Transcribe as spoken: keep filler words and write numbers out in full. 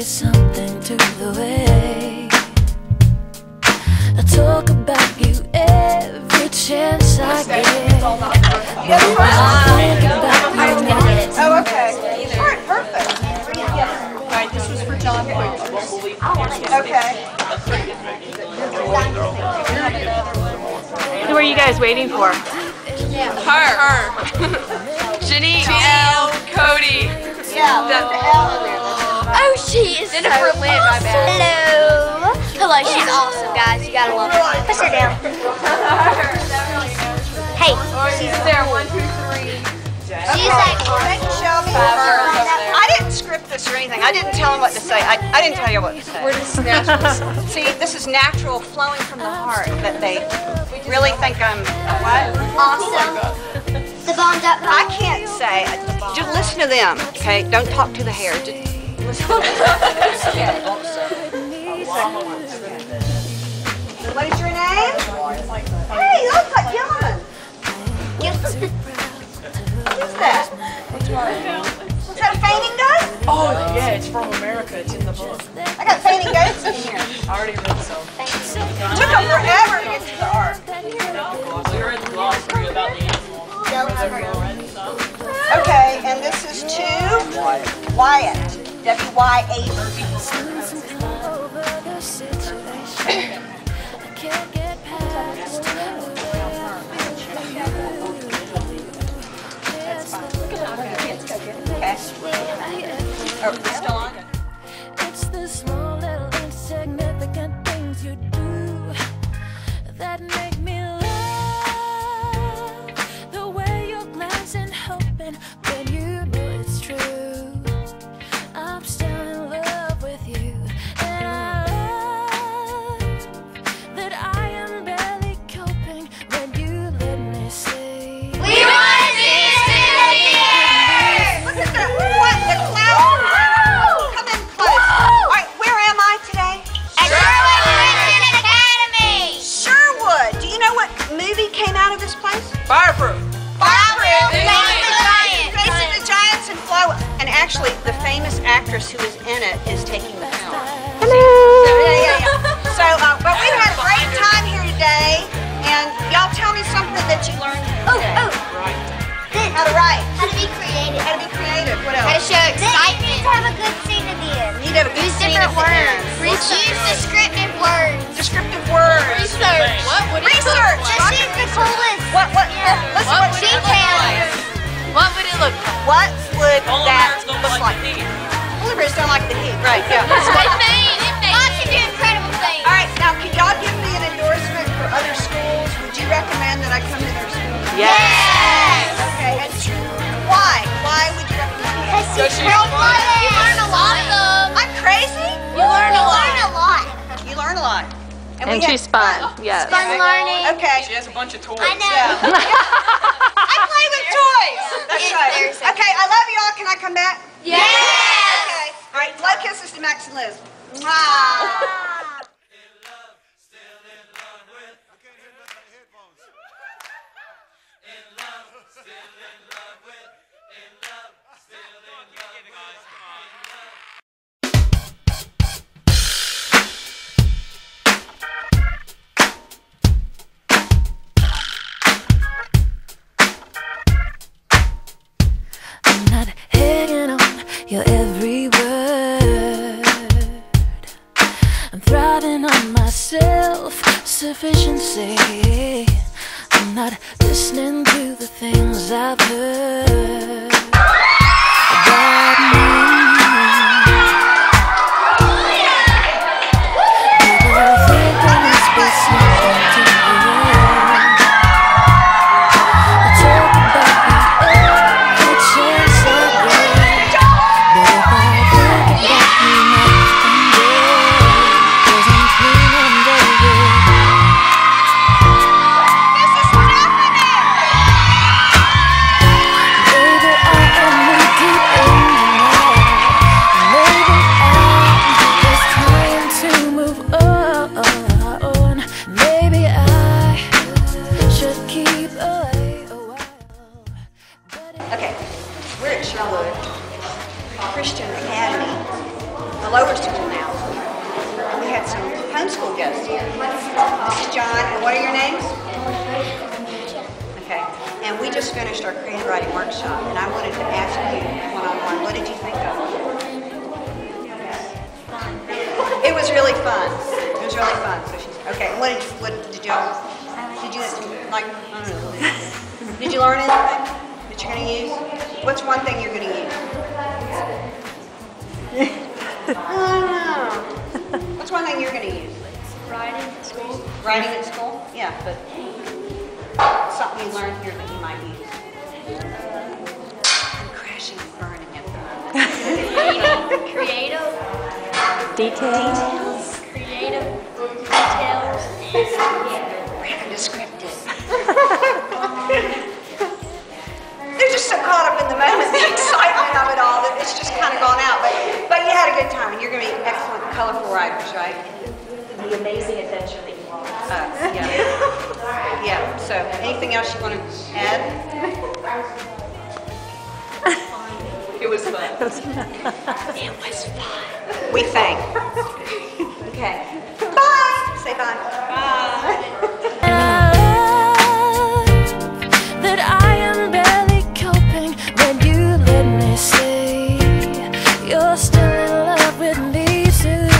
something to the way I talk about you every chance I get. But if I think about you now. Oh, okay. All right, perfect. All right, this was for John quickly. Okay. Who are you guys waiting for? Her. Her. Jenny L. Cote. Yeah, that's the L in there. Oh, she is Jennifer so Lynn, my bad. Hello. Hello, she's awesome, guys. You gotta love her. Push her down. Hey, She's there. One, two, three. she's like, Thank you, Shelby. I didn't script this or anything. I didn't tell him what to say. I, I didn't tell you what to say. We're just natural. See, this is natural, flowing from the heart. That they really think I'm what? awesome. The bombed up. I can't say. Just listen to them, okay? Don't talk to the hair. Just listen to them. What is your name? Hey, you look like Gilman. What's that? Is that a fainting goat? Oh, yeah, it's from America. It's in the book. I got fainting goats in here. I already read some. It took them forever to get to the ark. We read the glossary about the animals. Okay, and this is to Wyatt. W Y A T. Are we still on? It's the small little insignificant things you do that make me love the way you're glancing, hoping when you know it's true. I'm still in love with you, and I love that I am barely coping when you let me see. We want to see you still Look at that. What? The cloud? Come in close. All right, where am I today? At Sherwood Christian Academy. Sherwood. Do you know what movie came out of this place? Fireproof. Fireproof. Face the Giants. Face of the Giants and Flow. And actually, the famous actress who is in it is taking the film. Hello. So, yeah, yeah, yeah. So, uh, but we had a great time here today. And y'all tell me something that you learned Oh, today. oh. How to write. How to be creative. How to be creative. What How to else? show excitement. To have a good scene at the end. You need to have a good Use scene different at the end. words. Use descriptive words. Descriptive words. Research. What would it Research. look like? Just use the coolest. What? What? Yeah. Listen. What What would would it look like? What would it look like? What would Polar that bears don't look like like? the heat. Polar bears don't like the heat. Right. Yeah. They faint. Lots of incredible things. All right. Now, could y'all give me an endorsement for other schools? Would you recommend that I come to their school? Yes. Okay. And why? Why would you recommend it? Because you learn a lot of them. I'm crazy. You learn a lot. You learn a lot. You learn a lot. And we she's had fun. Yes. Fun learning. Okay. She has a bunch of toys. I know. Yeah. I play with toys. That's It's right. very simple. Okay. I love y'all. Can I come back? Yes. Okay. All right. Blood kisses to Max and Liz. Mwah. I'm not hanging on your every word. I'm thriving on my self-sufficiency. I'm not listening to the things I've heard about me. People think there must be something to it. I talk about you every chance I get. But if I think about you night and day, 'cause I'm clean under you. This is happening. Baby, I am knee deep in the night. Maybe it's time to move on. Maybe I should keep away a while. But it Okay, we're at Sherwood Christian Academy, the lower school now. We had some homeschool guests here. This is John, and what are your names? Okay, and we just finished our creative writing workshop, and I wanted to ask you one-on-one, what did you think of it? It was really fun. It was really fun. So she's, okay, and what did you, what did y'all, did you, like, I don't know, did you learn anything that you're going to use? What's one thing you're going to use? I don't know. What's one thing you're going to use? Riding at school. Writing at school? Yeah, but something you learned here that you might use. I'm crashing and burning at the moment. Creative. Details. Creative. Details. Random descriptive. They're just so caught up in the moment, the excitement of it all, that it's just kind of gone out. But, but you had a good time. You're going to be excellent, colorful writers, right? The amazing adventure that you want. Uh, yeah. Yeah. So, anything else you want to add? It was fun. It was fun. We thank. Okay. Bye. Say bye. Bye. That I am barely coping when you let me say you're still in love with me too.